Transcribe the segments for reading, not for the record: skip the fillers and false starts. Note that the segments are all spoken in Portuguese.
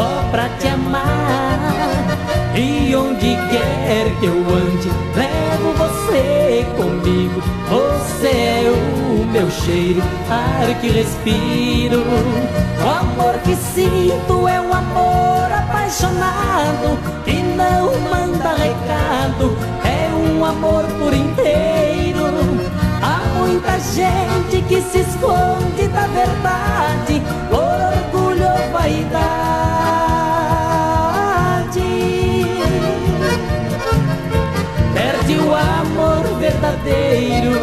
só pra te amar. E onde quer que eu ande, levo você comigo. Você é o meu cheiro, ar que respiro. O amor que sinto é um amor apaixonado, que não manda recado, é um amor por inteiro. Há muita gente que se esconde da verdade por orgulho ou vaidade. Perde o amor verdadeiro.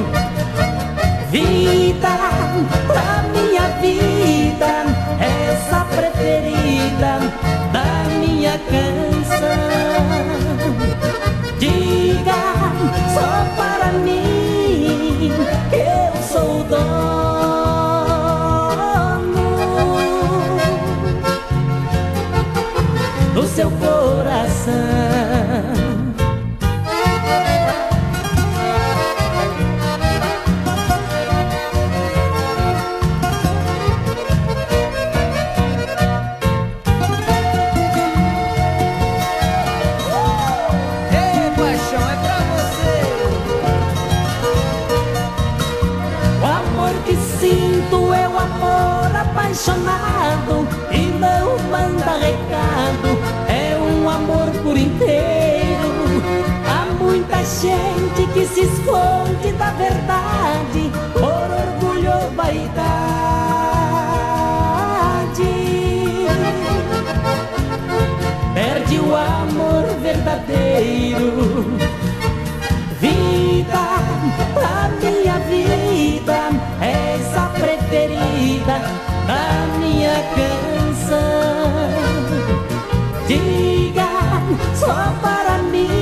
Vida, da minha vida, essa preferida da minha canção. Diga só para mim que eu sou o dono do seu coração. Sinto é um amor apaixonado e não manda recado, é um amor por inteiro. Há muita gente que se esconde da verdade por orgulho ou vaidade. Perde o amor verdadeiro. Vida, a minha vida, essa preferida da minha canção. Diga só para mim